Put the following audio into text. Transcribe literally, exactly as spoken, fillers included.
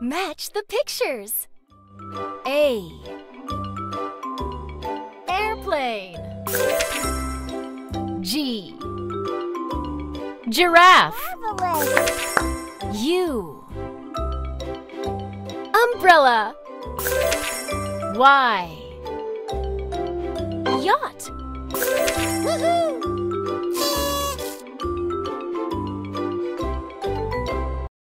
Match the pictures. A. Airplane. G. Giraffe. U. Umbrella. Y. Yacht. Woohoo!